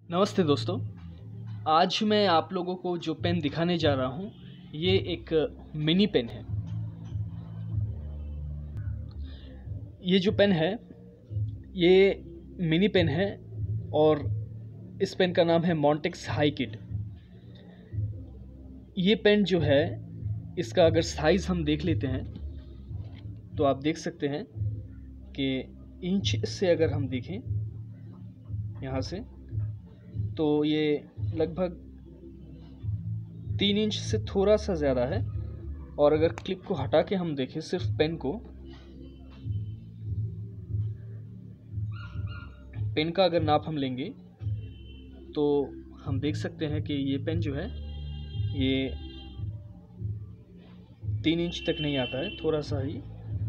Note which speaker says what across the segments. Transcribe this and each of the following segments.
Speaker 1: नमस्ते दोस्तों। आज मैं आप लोगों को जो पेन दिखाने जा रहा हूँ ये एक मिनी पेन है। ये जो पेन है ये मिनी पेन है और इस पेन का नाम है मॉन्टेक्स हाई किड। ये पेन जो है इसका अगर साइज़ हम देख लेते हैं तो आप देख सकते हैं कि इंच से अगर हम देखें यहाँ से तो ये लगभग 3 इंच से थोड़ा सा ज़्यादा है। और अगर क्लिप को हटा के हम देखें सिर्फ पेन का अगर नाप हम लेंगे तो हम देख सकते हैं कि ये पेन जो है ये 3 इंच तक नहीं आता है, थोड़ा सा ही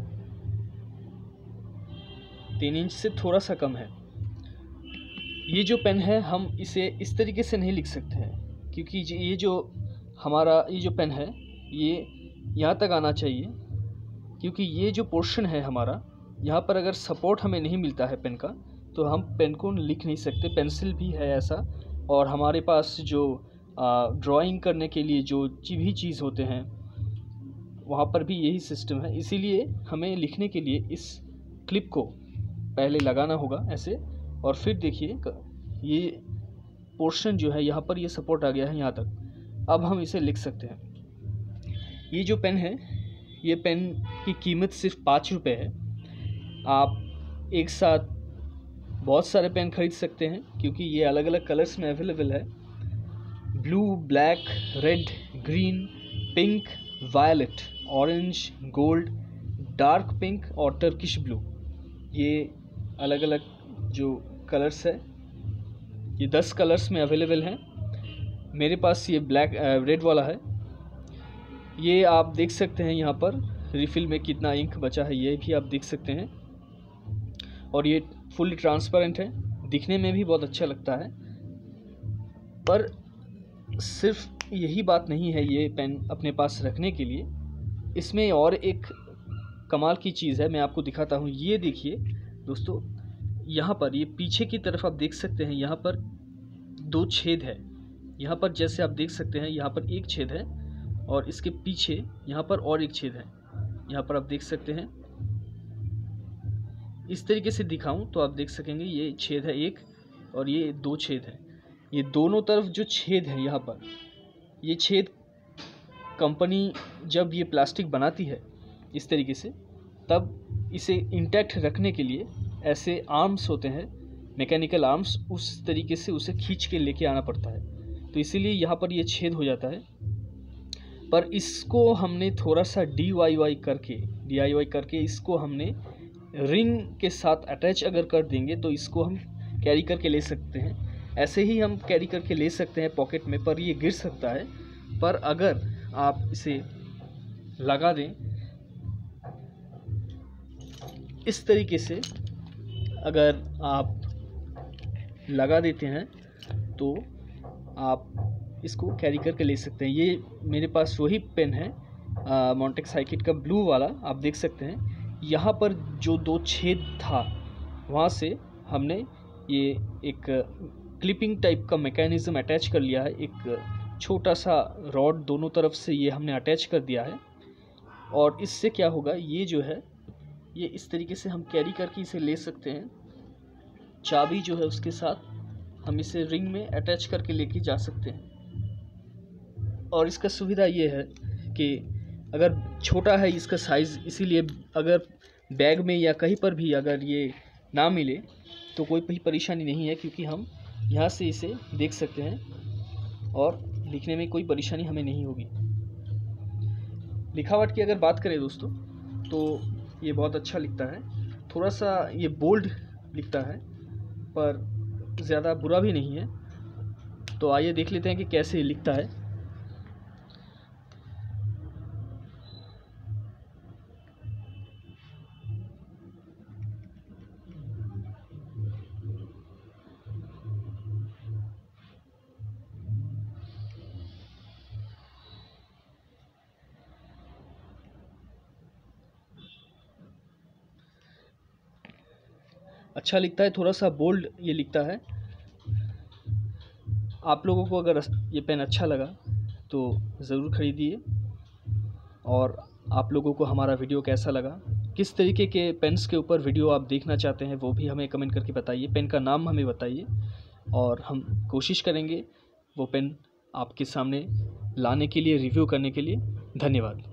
Speaker 1: 3 इंच से थोड़ा सा कम है। ये जो पेन है हम इसे इस तरीके से नहीं लिख सकते हैं क्योंकि ये जो हमारा ये जो पेन है ये यहाँ तक आना चाहिए, क्योंकि ये जो पोर्शन है हमारा यहाँ पर अगर सपोर्ट हमें नहीं मिलता है पेन का तो हम पेन को लिख नहीं सकते। पेंसिल भी है ऐसा, और हमारे पास जो ड्राइंग करने के लिए जो भी चीज़ होते हैं वहाँ पर भी यही सिस्टम है। इसीलिए हमें लिखने के लिए इस क्लिप को पहले लगाना होगा ऐसे, और फिर देखिए ये पोर्शन जो है यहाँ पर ये सपोर्ट आ गया है यहाँ तक। अब हम इसे लिख सकते हैं। ये जो पेन है ये पेन की कीमत सिर्फ 5 रुपये है। आप एक साथ बहुत सारे पेन खरीद सकते हैं क्योंकि ये अलग अलग कलर्स में अवेलेबल है। Blue, black, red, green, pink, violet, orange, gold, dark pink और टर्किश ब्लू, ये अलग अलग जो कलर्स है ये 10 कलर्स में अवेलेबल हैं। मेरे पास ये ब्लैक रेड वाला है। ये आप देख सकते हैं यहाँ पर रिफ़िल में कितना इंक बचा है ये भी आप देख सकते हैं। और ये फुल्ली ट्रांसपेरेंट है, दिखने में भी बहुत अच्छा लगता है। पर सिर्फ यही बात नहीं है ये पेन अपने पास रखने के लिए, इसमें और एक कमाल की चीज़ है, मैं आपको दिखाता हूँ। ये देखिए दोस्तों, यहाँ पर ये पीछे की तरफ आप देख सकते हैं यहाँ पर 2 छेद है। यहाँ पर जैसे आप देख सकते हैं यहाँ पर एक छेद है और इसके पीछे यहाँ पर और एक छेद है। यहाँ पर आप देख सकते हैं, इस तरीके से दिखाऊं तो आप देख सकेंगे ये छेद है एक और ये 2 छेद है। ये दोनों तरफ जो छेद है यहाँ पर, ये छेद कंपनी जब ये प्लास्टिक बनाती है इस तरीके से तब इसे इंटैक्ट रखने के लिए ऐसे आर्म्स होते हैं, मैकेनिकल आर्म्स, उस तरीके से उसे खींच के लेके आना पड़ता है। तो इसीलिए यहाँ पर ये छेद हो जाता है। पर इसको हमने थोड़ा सा DIY करके इसको हमने रिंग के साथ अटैच अगर कर देंगे तो इसको हम कैरी करके ले सकते हैं। ऐसे ही हम कैरी करके ले सकते हैं पॉकेट में, पर ये गिर सकता है। पर अगर आप इसे लगा दें इस तरीके से, अगर आप लगा देते हैं तो आप इसको कैरी करके ले सकते हैं। ये मेरे पास वही पेन है मॉन्टेक्स हाई किड का ब्लू वाला, आप देख सकते हैं। यहाँ पर जो 2 छेद था वहाँ से हमने ये एक क्लिपिंग टाइप का मैकेनिज़्म अटैच कर लिया है। एक छोटा सा रॉड दोनों तरफ से ये हमने अटैच कर दिया है। और इससे क्या होगा, ये जो है ये इस तरीके से हम कैरी करके इसे ले सकते हैं। चाबी जो है उसके साथ हम इसे रिंग में अटैच करके लेके जा सकते हैं। और इसका सुविधा ये है कि अगर छोटा है इसका साइज़, इसीलिए अगर बैग में या कहीं पर भी अगर ये ना मिले तो कोई भी परेशानी नहीं है, क्योंकि हम यहाँ से इसे देख सकते हैं और लिखने में कोई परेशानी हमें नहीं होगी। लिखावट की अगर बात करें दोस्तों तो ये बहुत अच्छा लिखता है। थोड़ा सा ये बोल्ड लिखता है पर ज़्यादा बुरा भी नहीं है। तो आइए देख लेते हैं कि कैसे लिखता है। अच्छा लिखता है, थोड़ा सा बोल्ड ये लिखता है। आप लोगों को अगर ये पेन अच्छा लगा तो ज़रूर ख़रीदिए। और आप लोगों को हमारा वीडियो कैसा लगा, किस तरीके के पेन्स के ऊपर वीडियो आप देखना चाहते हैं, वो भी हमें कमेंट करके बताइए। पेन का नाम हमें बताइए और हम कोशिश करेंगे वो पेन आपके सामने लाने के लिए, रिव्यू करने के लिए। धन्यवाद।